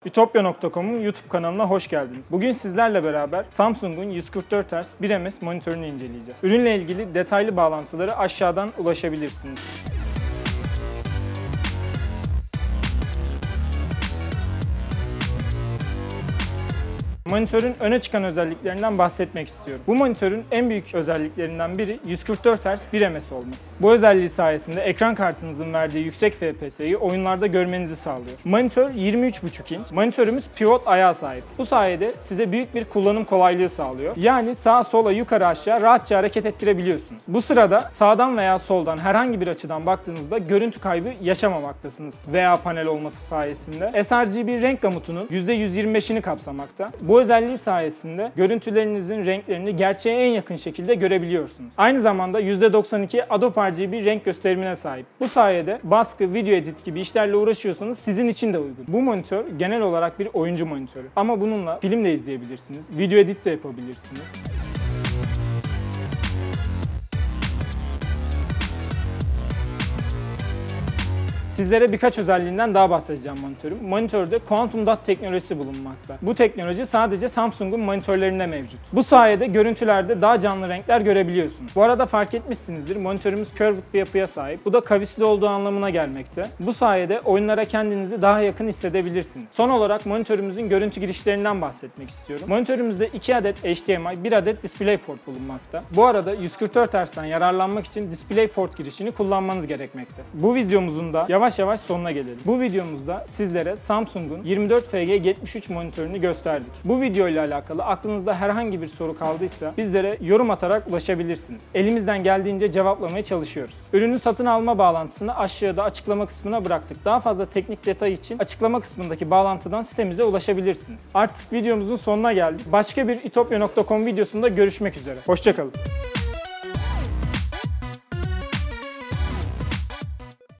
Ütopya.com'un YouTube kanalına hoş geldiniz. Bugün sizlerle beraber Samsung'un 144 Hz 1ms monitörünü inceleyeceğiz. Ürünle ilgili detaylı bağlantıları aşağıdan ulaşabilirsiniz. Monitörün öne çıkan özelliklerinden bahsetmek istiyorum. Bu monitörün en büyük özelliklerinden biri 144 Hz 1ms olması. Bu özelliği sayesinde ekran kartınızın verdiği yüksek FPS'yi oyunlarda görmenizi sağlıyor. Monitör 23,5 inç. Monitörümüz pivot ayağa sahip. Bu sayede size büyük bir kullanım kolaylığı sağlıyor. Yani sağa sola yukarı aşağı rahatça hareket ettirebiliyorsunuz. Bu sırada sağdan veya soldan herhangi bir açıdan baktığınızda görüntü kaybı yaşamamaktasınız VA panel olması sayesinde. sRGB renk gamutunun %125'ini kapsamakta. Bu özelliği sayesinde görüntülerinizin renklerini gerçeğe en yakın şekilde görebiliyorsunuz. Aynı zamanda %92 Adobe RGB renk gösterimine sahip. Bu sayede baskı, video edit gibi işlerle uğraşıyorsanız sizin için de uygun. Bu monitör genel olarak bir oyuncu monitörü. Ama bununla film de izleyebilirsiniz, video edit de yapabilirsiniz. Sizlere birkaç özelliğinden daha bahsedeceğim monitörüm. Monitörde Quantum Dot teknolojisi bulunmakta. Bu teknoloji sadece Samsung'un monitörlerinde mevcut. Bu sayede görüntülerde daha canlı renkler görebiliyorsunuz. Bu arada fark etmişsinizdir, monitörümüz curved bir yapıya sahip. Bu da kavisli olduğu anlamına gelmekte. Bu sayede oyunlara kendinizi daha yakın hissedebilirsiniz. Son olarak monitörümüzün görüntü girişlerinden bahsetmek istiyorum. Monitörümüzde 2 adet HDMI, 1 adet DisplayPort bulunmakta. Bu arada 144 Hz'den yararlanmak için DisplayPort girişini kullanmanız gerekmekte. Bu videomuzun da yavaş yavaş sonuna gelelim. Bu videomuzda sizlere Samsung'un 24FG73 monitörünü gösterdik. Bu video ile alakalı aklınızda herhangi bir soru kaldıysa bizlere yorum atarak ulaşabilirsiniz. Elimizden geldiğince cevaplamaya çalışıyoruz. Ürünü satın alma bağlantısını aşağıda açıklama kısmına bıraktık. Daha fazla teknik detay için açıklama kısmındaki bağlantıdan sitemize ulaşabilirsiniz. Artık videomuzun sonuna geldik. Başka bir Ütopya.com videosunda görüşmek üzere. Hoşça kalın.